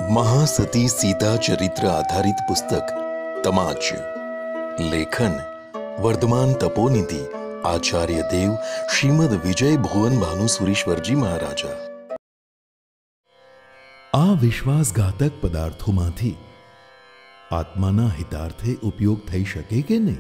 महासती सीता चरित्र आधारित पुस्तक तमाच। लेखन वर्धमान तपोनिधि आचार्य देव श्रीमद विजय भुवन भानुसुरेश्वरजी महाराजा। आ विश्वासघातक पदार्थोमांथी आत्माना हितार्थे उपयोग थई शके के नहीं?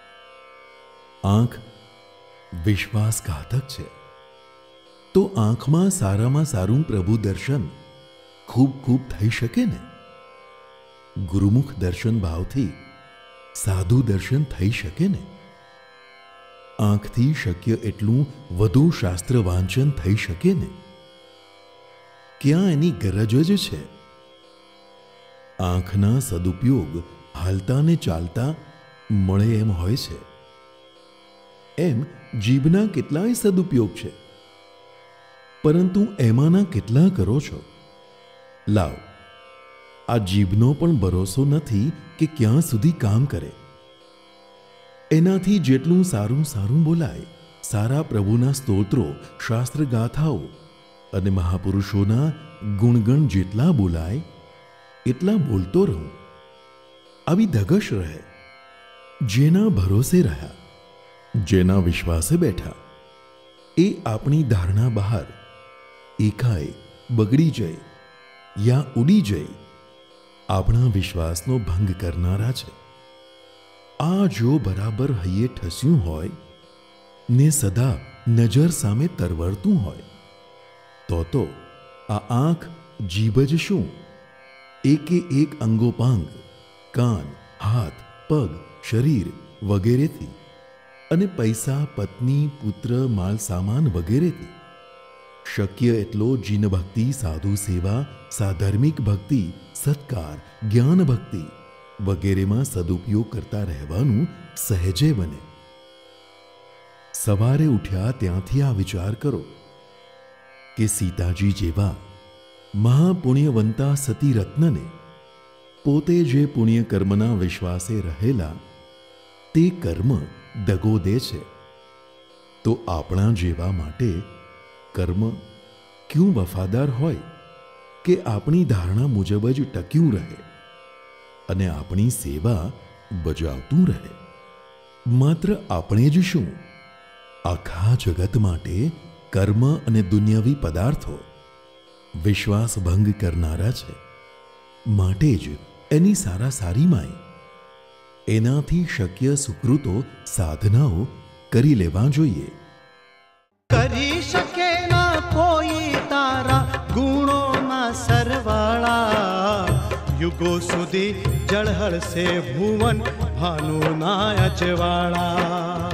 आंख विश्वासघातक छे तो आंखमां सारामां सारूं प्रभु दर्शन खूब खूब थई शके ने? गुरुमुख दर्शन भावथी साधु दर्शन थई शके ने? आंखथी शक्य एटलुं वधु शास्त्र वांचन थई शके ने? क्या एनी गरज ज छे? आंखना सदुपयोग हालता ने चालता मळे एम होय छे। एम जीभना केटलाय सदुपयोग छे, परंतु एमाना केटला करो छो? लाव, आ जीभनो पण भरोસો નથી કે ક્યાં સુધી કામ કરે। એનાથી જેટલું સારું સારું બોલાય, સારા પ્રભુના સ્તોત્રો, શાસ્ત્ર ગાથાઓ અને મહાપુરુષોના ગુણગણ જેટલા બોલાય એટલા બોલતો રહું। આવી ધગશ રહે। જેના ભરોસે રહ્યા, જેના વિશ્વાસે બેઠા, એ આપણી ધારણા બહાર એકાએ બગડી જાય या उड़ी जाए आपणा विश्वासनो भंग करनारा छे। आ जो बराबर हये ठस्युं होय ने सदा नजर सामे तरवरतुं होय तो आ आंख जीभ ज शुं एके एक अंगोपांग कान हाथ पग शरीर वगैरेथी अने पैसा पत्नी पुत्र माल सामान वगैरेथी शक्य एटलो जीन भक्ति साधु सेवा साधर्मिक भक्ति सत्कार ज्ञान भक्ति वगैरे में सदुपयोग करता रहवानुं सहजे बने। सवारे उठ्या त्यांथी आ विचार करो कि सीताजी जेवा महापुण्यवंता सती रत्नने पोते जे पुण्य कर्मना विश्वासे रहेला ते कर्म दगो दे छे, तो आपणा जेवा माटे कर्म क्यों वफादार होय के अपनी धारणा मुजब ज टक्यूं रहे अने अपनी सेवा बजावतुं रहे। मात्र आपणे ज शुं आखा जगत माटे कर्म अने दुनियावी पदार्थो विश्वास भंग करनारा छे, माटे ज एनी सारा सारी माय एनाथी शक्य सुकृतो साधनाओ करी लेवा जोईए। करी शके ना कोई तारा गुणों ना सरवाला, युगो सुधी जड़हड़ से भुवन भानु ना अजवाड़ा।